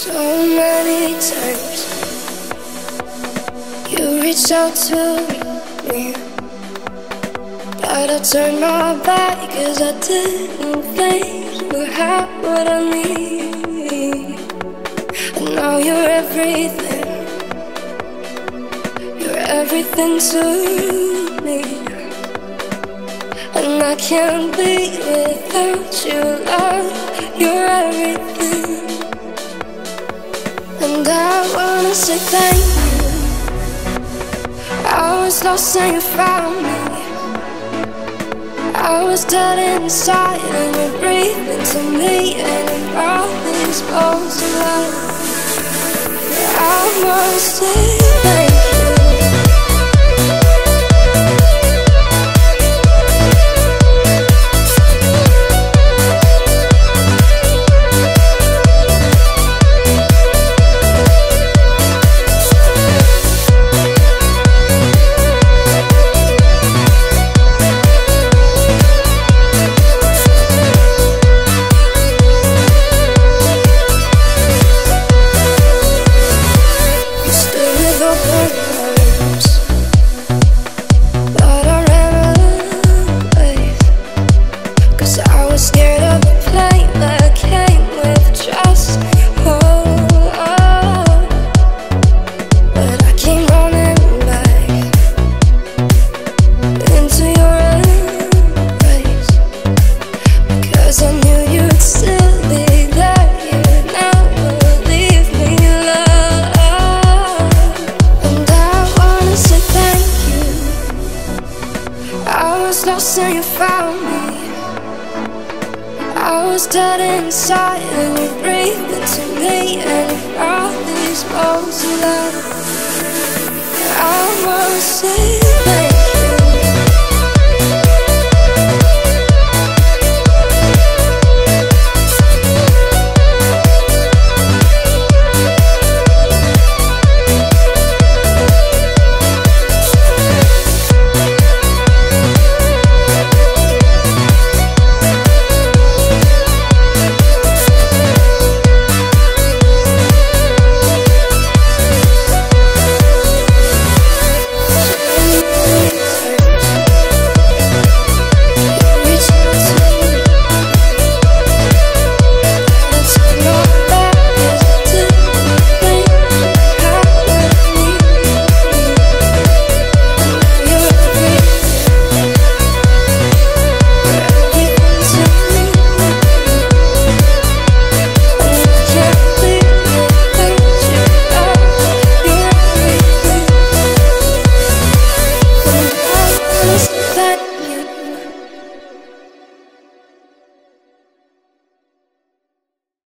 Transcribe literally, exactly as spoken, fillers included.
So many times you reached out to me, but I turned my back cause I didn't think you had what I need. And now you're everything, you're everything to me, and I can't be without you, love. You're everything. And I wanna say thank you. I was lost and you found me. I was dead inside and you breathed into me, and you brought these bones to life. I wanna say thank you. And you found me. I was dead inside and you breathed into me,